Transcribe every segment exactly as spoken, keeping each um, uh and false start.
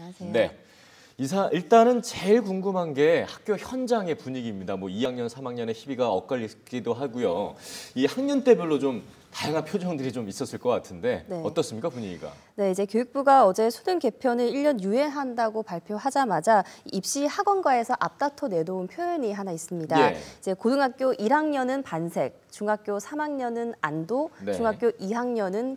안녕하세요. 네. 이사 일단은 제일 궁금한 게 학교 현장의 분위기입니다. 뭐 이 학년, 삼 학년의 희비가 엇갈리기도 하고요. 이 학년대별로 좀 다양한 표정들이 좀 있었을 것 같은데 네. 어떻습니까, 분위기가? 네, 이제 교육부가 어제 수능 개편을 일 년 유예한다고 발표하자마자 입시 학원가에서 앞다퉈 내놓은 표현이 하나 있습니다. 예. 이제 고등학교 일 학년은 반색, 중학교 삼 학년은 안도, 네. 중학교 이 학년은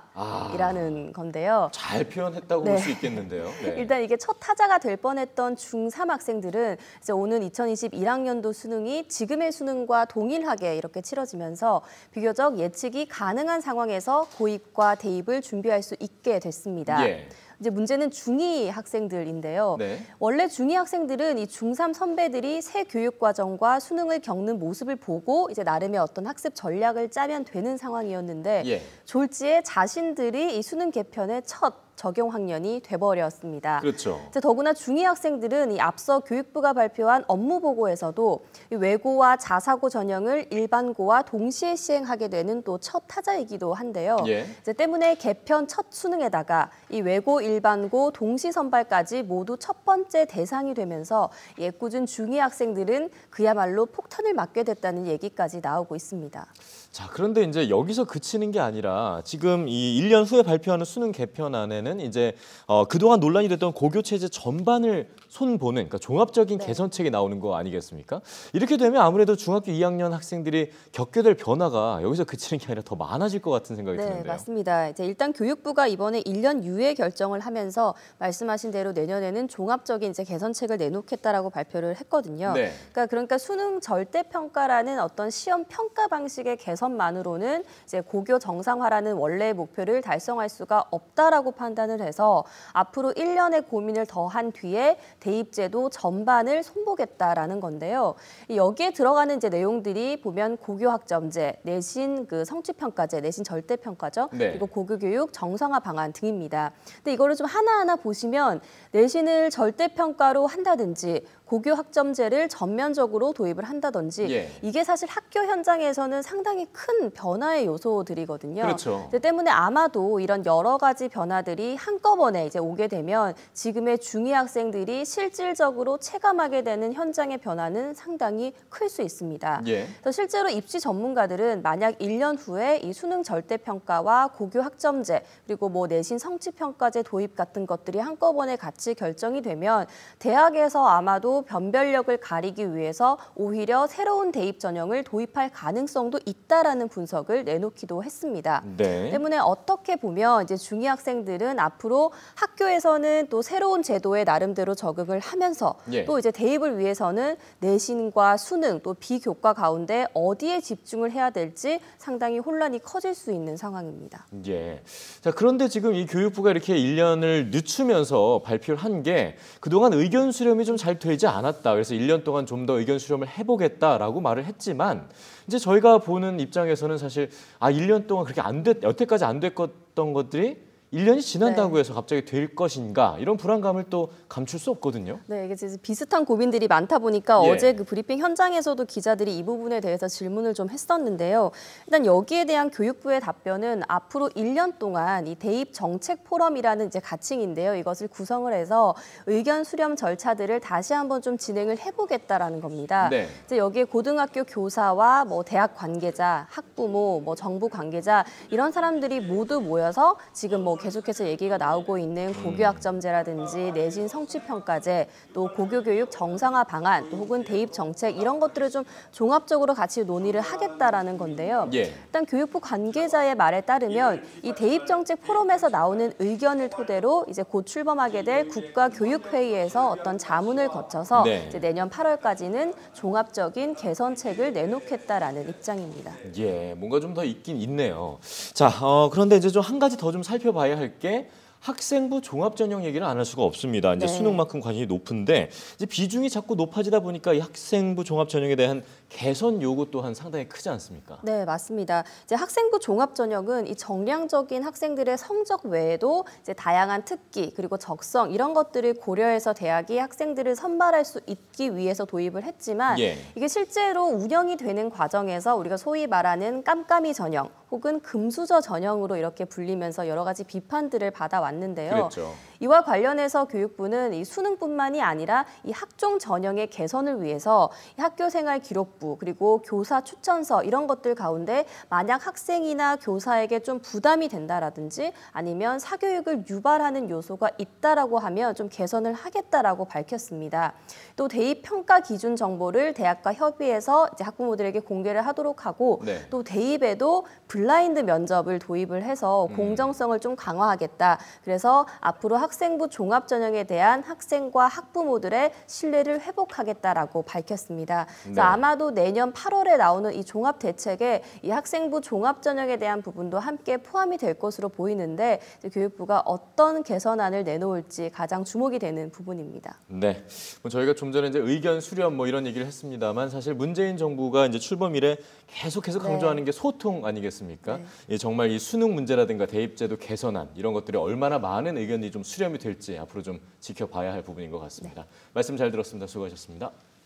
경악이라는 아, 건데요. 잘 표현했다고 네. 볼 수 있겠는데요. 네. 일단 이게 첫 타자가 될 뻔했던 중삼 학생들은 이제 오는 이천이십일 학년도 수능이 지금의 수능과 동일하게 이렇게 치러지면서 비교적 예측이 가능한 상황에서 고입과 대입을 준비할 수 있게 됐습니다. 예. 이제 문제는 중이 학생들인데요. 네. 원래 중이 학생들은 이 중삼 선배들이 새 교육 과정과 수능을 겪는 모습을 보고 이제 나름의 어떤 학습 전략을 짜면 되는 상황이었는데 예. 졸지에 자신들이 이 수능 개편의 첫 적용 학년이 돼버렸습니다. 그렇죠. 더구나 중이 학생들은 이 앞서 교육부가 발표한 업무 보고에서도 이 외고와 자사고 전형을 일반고와 동시에 시행하게 되는 또 첫 타자이기도 한데요. 예. 이제 때문에 개편 첫 수능에다가 이 외고, 일반고 동시 선발까지 모두 첫 번째 대상이 되면서 애꿎은 중이 학생들은 그야말로 폭탄을 맞게 됐다는 얘기까지 나오고 있습니다. 자, 그런데 이제 여기서 그치는 게 아니라 지금 이 일 년 후에 발표하는 수능 개편안에는 이제 어, 그동안 논란이 됐던 고교 체제 전반을 손보는 그러니까 종합적인 네. 개선책이 나오는 거 아니겠습니까? 이렇게 되면 아무래도 중학교 이 학년 학생들이 겪게 될 변화가 여기서 그치는 게 아니라 더 많아질 것 같은 생각이 네, 드는데요. 맞습니다. 이제 일단 교육부가 이번에 일 년 유예 결정을 하면서 말씀하신 대로 내년에는 종합적인 이제 개선책을 내놓겠다라고 발표를 했거든요. 네. 그러니까 그러니까 수능 절대 평가라는 어떤 시험 평가 방식의 개선만으로는 이제 고교 정상화라는 원래의 목표를 달성할 수가 없다라고 판단을 해서 앞으로 일 년의 고민을 더한 뒤에 대입제도 전반을 손보겠다라는 건데요. 여기에 들어가는 이제 내용들이 보면 고교 학점제, 내신 그 성취평가제, 내신 절대평가죠. 네. 그리고 고교교육 정상화 방안 등입니다. 근데 이거를 좀 하나하나 보시면 내신을 절대평가로 한다든지 고교 학점제를 전면적으로 도입을 한다든지 예. 이게 사실 학교 현장에서는 상당히 큰 변화의 요소들이거든요. 그렇죠. 그 때문에 아마도 이런 여러 가지 변화들이 한꺼번에 이제 오게 되면 지금의 중이 학생들이 실질적으로 체감하게 되는 현장의 변화는 상당히 클 수 있습니다. 예. 그래서 실제로 입시 전문가들은 만약 일 년 후에 이 수능 절대평가와 고교 학점제 그리고 뭐 내신 성취평가제 도입 같은 것들이 한꺼번에 같이 결정이 되면 대학에서 아마도 변별력을 가리기 위해서 오히려 새로운 대입 전형을 도입할 가능성도 있다라는 분석을 내놓기도 했습니다. 네. 때문에 어떻게 보면 이제 중이 학생들은 앞으로 학교에서는 또 새로운 제도에 나름대로 적응을 하면서 예. 또 이제 대입을 위해서는 내신과 수능 또 비교과 가운데 어디에 집중을 해야 될지 상당히 혼란이 커질 수 있는 상황입니다. 예. 자, 그런데 지금 이 교육부가 이렇게 일 년을 늦추면서 발표를 한 게 그동안 의견 수렴이 좀 잘 되지 않았다. 그래서 일 년 동안 좀 더 의견 수렴을 해보겠다라고 말을 했지만 이제 저희가 보는 입장에서는 사실 아, 일 년 동안 그렇게 안 됐, 여태까지 안 됐던 것들이 일 년이 지난다고 네. 해서 갑자기 될 것인가 이런 불안감을 또 감출 수 없거든요. 네, 이게 진짜 비슷한 고민들이 많다 보니까 예. 어제 그 브리핑 현장에서도 기자들이 이 부분에 대해서 질문을 좀 했었는데요. 일단 여기에 대한 교육부의 답변은 앞으로 일 년 동안 이 대입 정책 포럼이라는 이제 가칭인데요. 이것을 구성을 해서 의견 수렴 절차들을 다시 한번 좀 진행을 해보겠다라는 겁니다. 네. 이제 여기에 고등학교 교사와 뭐 대학 관계자, 학부모, 뭐 정부 관계자 이런 사람들이 모두 모여서 지금 뭐 계속해서 얘기가 나오고 있는 고교 학점제라든지 내신 성취평가제, 또 고교교육 정상화 방안, 또 혹은 대입 정책 이런 것들을 좀 종합적으로 같이 논의를 하겠다라는 건데요. 예. 일단 교육부 관계자의 말에 따르면 이 대입 정책 포럼에서 나오는 의견을 토대로 이제 곧 출범하게 될 국가교육회의에서 어떤 자문을 거쳐서 네. 이제 내년 팔월까지는 종합적인 개선책을 내놓겠다라는 입장입니다. 예, 뭔가 좀 더 있긴 있네요. 자, 어, 그런데 이제 좀 한 가지 더 좀 살펴봐야 할 게 학생부 종합전형 얘기를 안 할 수가 없습니다. 이제 네. 수능만큼 관심이 높은데 이제 비중이 자꾸 높아지다 보니까 이 학생부 종합전형에 대한 개선 요구 또한 상당히 크지 않습니까? 네, 맞습니다. 이제 학생부 종합 전형은 이 정량적인 학생들의 성적 외에도 이제 다양한 특기 그리고 적성 이런 것들을 고려해서 대학이 학생들을 선발할 수 있기 위해서 도입을 했지만 예. 이게 실제로 운영이 되는 과정에서 우리가 소위 말하는 깜깜이 전형 혹은 금수저 전형으로 이렇게 불리면서 여러 가지 비판들을 받아왔는데요. 그랬죠. 이와 관련해서 교육부는 이 수능뿐만이 아니라 이 학종 전형의 개선을 위해서 이 학교생활 기록부 그리고 교사 추천서 이런 것들 가운데 만약 학생이나 교사에게 좀 부담이 된다라든지 아니면 사교육을 유발하는 요소가 있다라고 하면 좀 개선을 하겠다라고 밝혔습니다. 또 대입 평가 기준 정보를 대학과 협의해서 이제 학부모들에게 공개를 하도록 하고 네. 또 대입에도 블라인드 면접을 도입을 해서 음. 공정성을 공정성을 좀 강화하겠다. 그래서 앞으로 학생부 종합 전형에 대한 학생과 학부모들의 신뢰를 회복하겠다라고 밝혔습니다. 그래서 네. 아마도 내년 팔월에 나오는 이 종합 대책에 이 학생부 종합 전형에 대한 부분도 함께 포함이 될 것으로 보이는데 이제 교육부가 어떤 개선안을 내놓을지 가장 주목이 되는 부분입니다. 네, 뭐 저희가 좀 전에 이제 의견 수렴 뭐 이런 얘기를 했습니다만 사실 문재인 정부가 이제 출범 이래 계속해서 강조하는 네. 게 소통 아니겠습니까? 네. 예, 정말 이 수능 문제라든가 대입제도 개선안 이런 것들이 얼마나 많은 의견이 좀 수렴이 될지 앞으로 좀 지켜봐야 할 부분인 것 같습니다. 네. 말씀 잘 들었습니다. 수고하셨습니다.